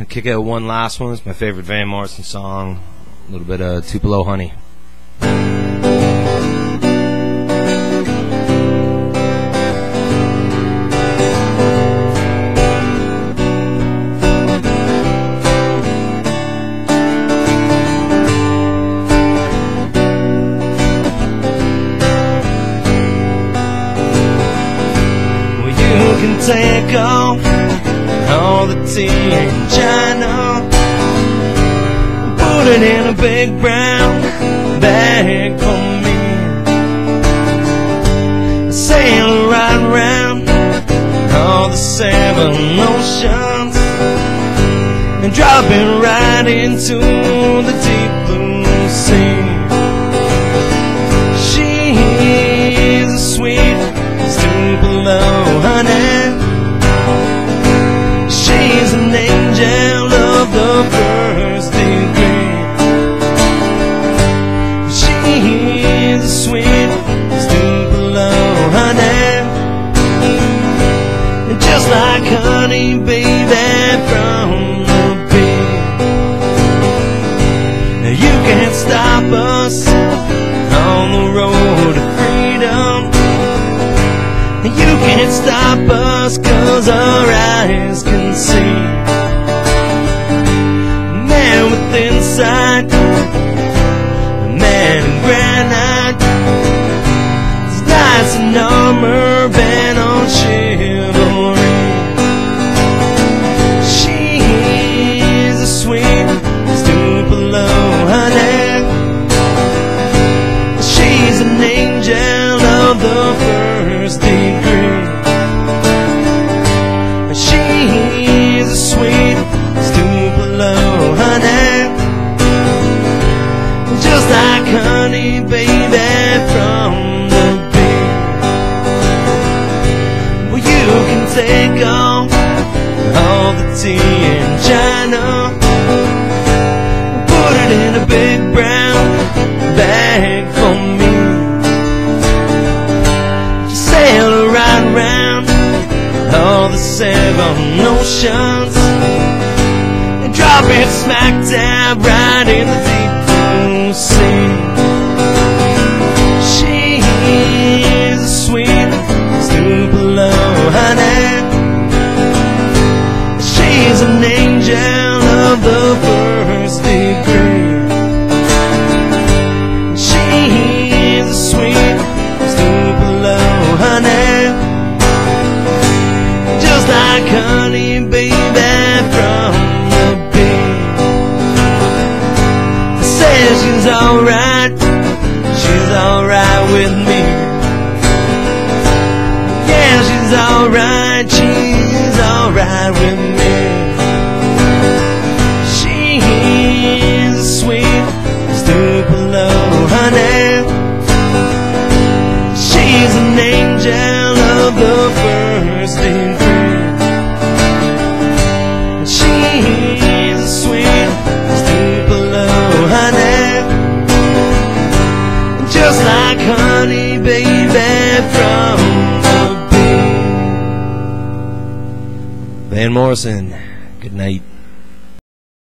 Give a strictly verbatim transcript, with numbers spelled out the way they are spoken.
kick out one last one. It's my favorite Van Morrison song. A little bit of Tupelo Honey. Well, you can take off all the tea and China, put it in a big brown bag for me, sail right around all the seven oceans and drop it right into the deep blue sea. She's a sweet Tupelo honey, she's an angel of the first degree. She's a sweet Tupelo honey, just like honey, baby, from the bee. Now you can't stop us on the road to freedom. You can't stop us 'cause our eyes can see. Man with insight, man in granite, his knights in armor bent on chivalry. She's a sweet Tupelo honey, she's an angel of the first degree. She's a sweet Tupelo honey, just like honey, baby, from the bee. Well, you can take off all the tea and China, put it in a big brown bag for me, sail right around all the seven oceans and drop it smack dab right in the deep blue sea. She's a sweet Tupelo honey, she's an angel of the first degree. She's a sweet Tupelo honey, just like honey, baby, from the bee. Says she's alright, she's alright with me. Yeah, she's alright, she's alright with me. She's a sweet Tupelo honey, she's an angel of the first degree. She's a sweet Tupelo honey, just like honey, baby, from the bee. Van Morrison, good night.